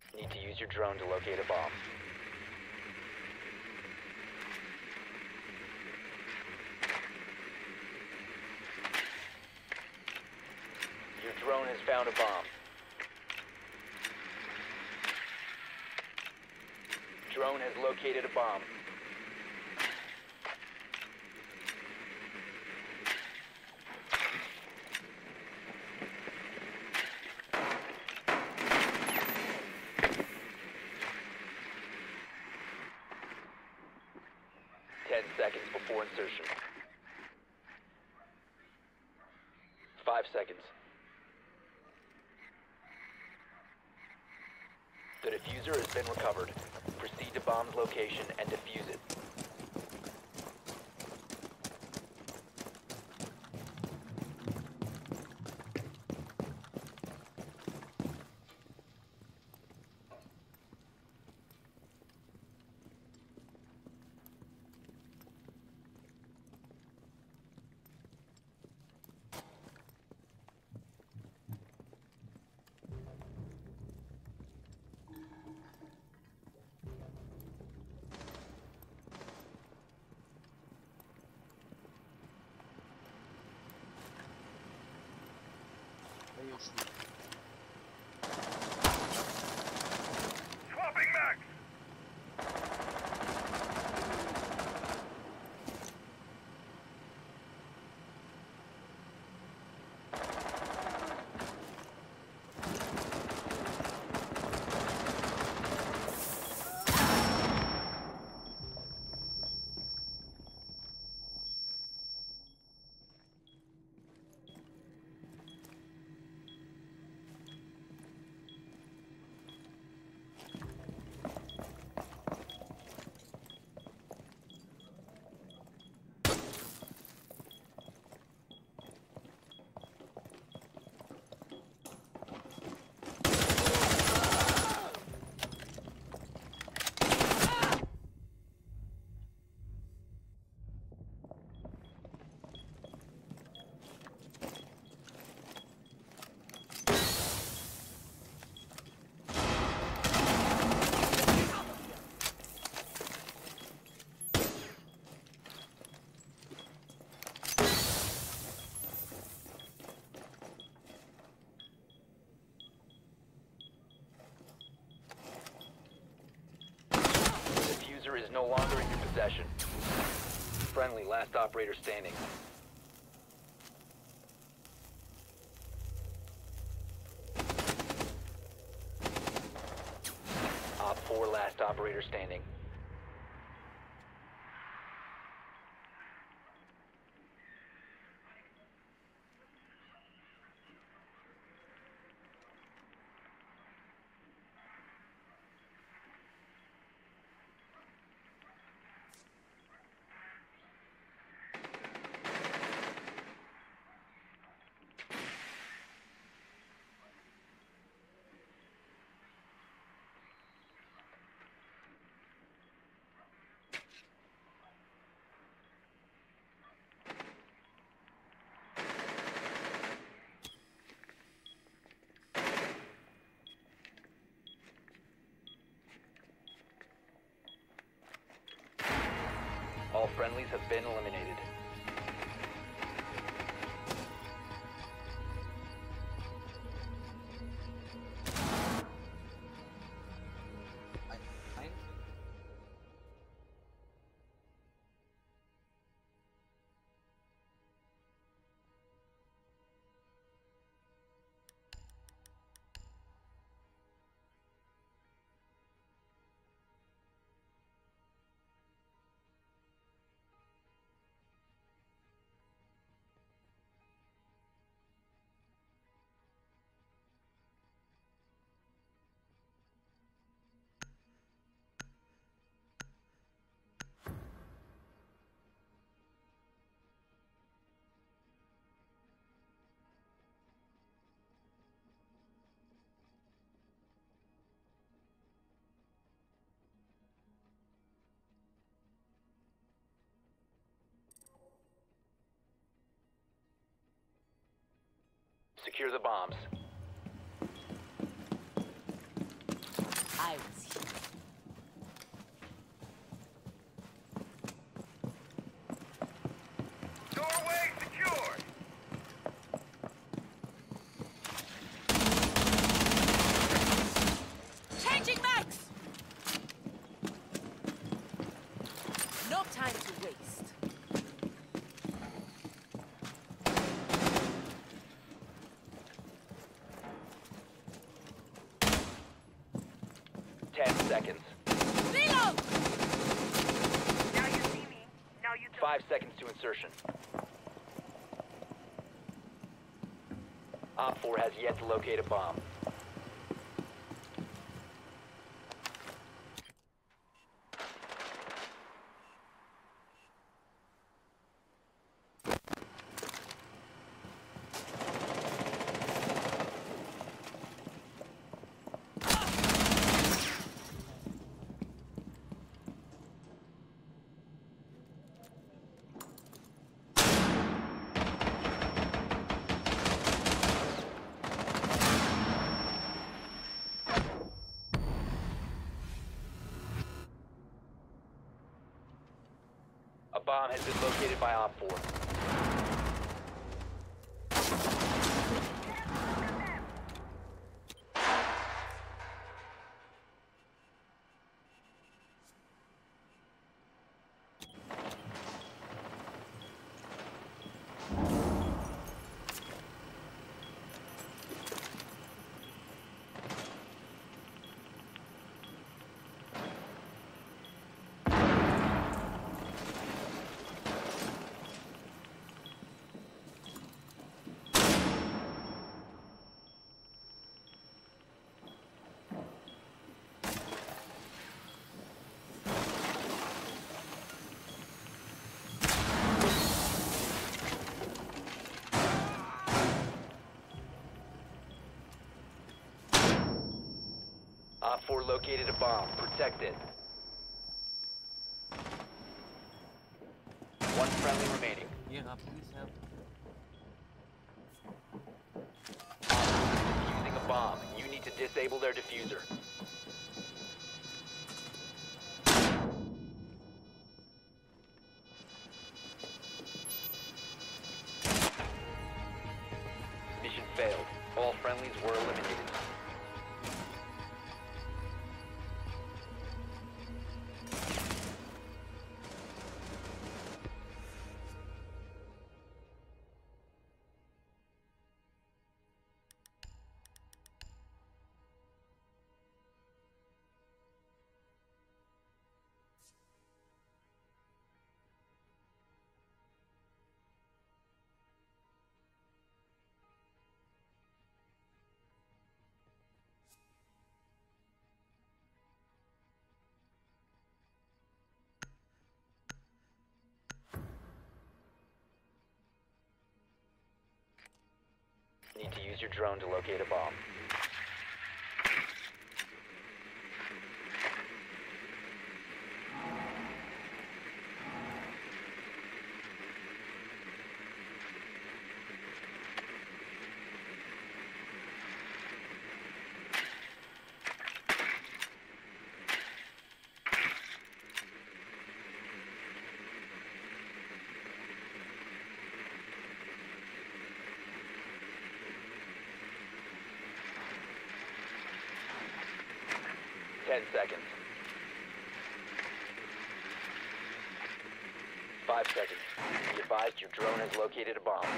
Need to use your drone to locate a bomb. Your drone has found a bomb. Drone has located a bomb. Seconds before insertion. 5 seconds. The diffuser has been recovered. Proceed to bomb's location and defuse it. Swapping max! Is no longer in your possession. Friendly, last operator standing. Op 4, last operator standing. All friendlies have been eliminated. Secure the bombs. resides here. Doorway secured. Changing mags! No time to waste. Seconds. Reload! Now you see me. Now you don't. 5 seconds to insertion. Op 4 has yet to locate a bomb. A bomb has been located by Op 4. Op 4 located a bomb. Protect it. One friendly remaining. Yeah, please help. Using a bomb. You need to disable their diffuser. Mission failed. All friendlies were eliminated. Need to use your drone to locate a bomb. Ten seconds. 5 seconds. Be advised your drone has located a bomb.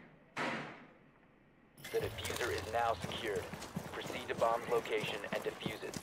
The diffuser is now secured. Proceed to bomb's location and defuse it.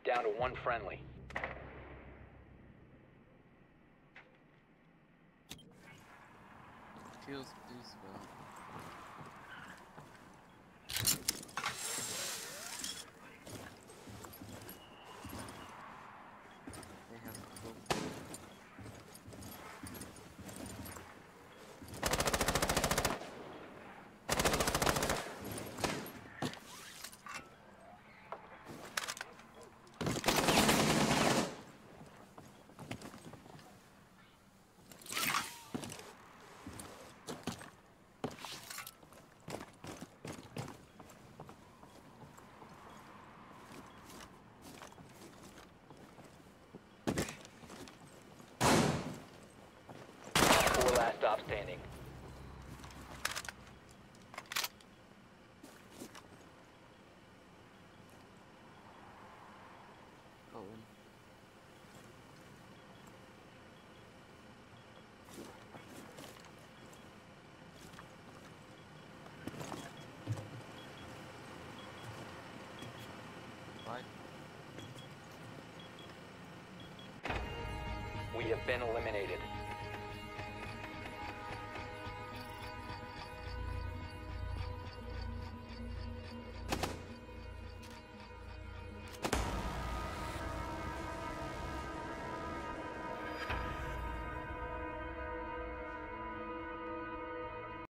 Down to one friendly. Kills peaceful. They have to go. Four last stop standing. Go in. Right. We have been eliminated.